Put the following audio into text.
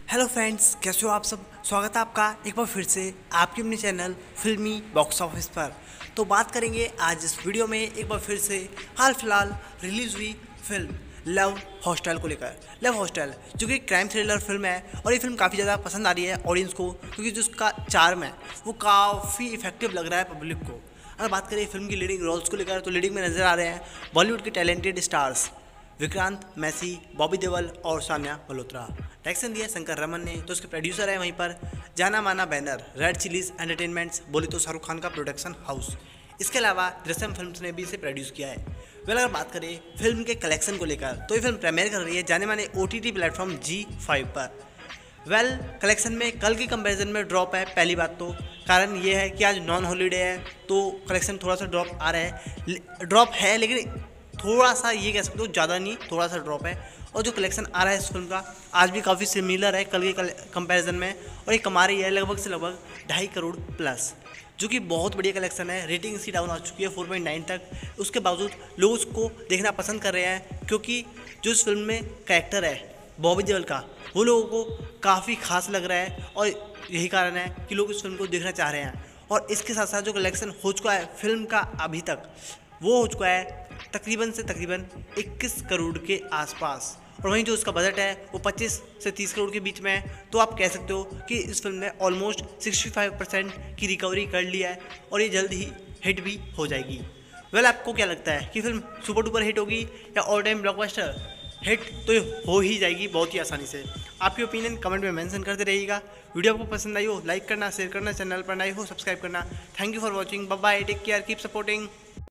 Hello friends, कैसे हो आप सब। स्वागत है आपका एक बार फिर से आपके अपने चैनल फिल्मी बॉक्स ऑफिस पर। तो बात करेंगे आज इस वीडियो में एक बार फिर से हाल फिलहाल रिलीज़ हुई फिल्म लव हॉस्टल को लेकर। लव हॉस्टल जो कि क्राइम थ्रिलर फिल्म है और ये फिल्म काफ़ी ज़्यादा पसंद आ रही है ऑडियंस को, क्योंकि जो उसका चार्म है वो काफ़ी इफेक्टिव लग रहा है पब्लिक को। अगर बात करें फिल्म की लीडिंग रोल्स को लेकर, तो लीडिंग में नज़र आ रहे हैं बॉलीवुड के टैलेंटेड स्टार्स विक्रांत मैसी, बॉबी देओल और सान्या मल्होत्रा। डायरेक्शन दिया शंकर रमन ने, तो उसके प्रोड्यूसर है वहीं पर जाना माना बैनर रेड चिलीज एंटरटेनमेंट्स, बोले तो शाहरुख खान का प्रोडक्शन हाउस। इसके अलावा दृश्यम फिल्म्स ने भी इसे प्रोड्यूस किया है। वेल, अगर बात करें फिल्म के कलेक्शन को लेकर, तो ये फिल्म प्रीमियर कर रही है जाने माने OTT प्लेटफॉर्म G5 पर। वेल, कलेक्शन में कल के कंपैरिजन में ड्रॉप है। पहली बात तो कारण ये है कि आज नॉन हॉलीडे है, तो कलेक्शन थोड़ा सा ड्रॉप आ रहा है। ड्रॉप है लेकिन थोड़ा सा, ये कह सकते हो ज़्यादा नहीं, थोड़ा सा ड्रॉप है। और जो कलेक्शन आ रहा है इस फिल्म का आज भी काफ़ी सिमिलर है कल के कंपैरिजन में, और ये कमा रही है लगभग से लगभग 2.5 करोड़ प्लस, जो कि बहुत बढ़िया कलेक्शन है। रेटिंग इसकी डाउन आ चुकी है 4.9 तक। उसके बावजूद लोग उसको देखना पसंद कर रहे हैं, क्योंकि जो इस फिल्म में कैरेक्टर है बॉबी देओल का, वो लोगों को काफ़ी खास लग रहा है, और यही कारण है कि लोग इस फिल्म को देखना चाह रहे हैं। और इसके साथ साथ जो कलेक्शन हो चुका है फिल्म का अभी तक, वो हो चुका है तकरीबन से तकरीबन 21 करोड़ के आसपास। और वहीं जो उसका बजट है वो 25 से 30 करोड़ के बीच में है। तो आप कह सकते हो कि इस फिल्म ने ऑलमोस्ट 65% की रिकवरी कर लिया है, और ये जल्द ही हिट भी हो जाएगी। वेल, आपको क्या लगता है कि फिल्म सुपर डुपर हिट होगी या ऑल टाइम ब्लॉकबस्टर हिट? तो ये हो ही जाएगी बहुत ही आसानी से। आपकी ओपिनियन कमेंट में मेंशन करते रहिएगा। वीडियो आपको पसंद आई हो लाइक करना, शेयर करना, चैनल पर नए हो सब्सक्राइब करना। Thank you for watching, bye bye, take care, keep supporting.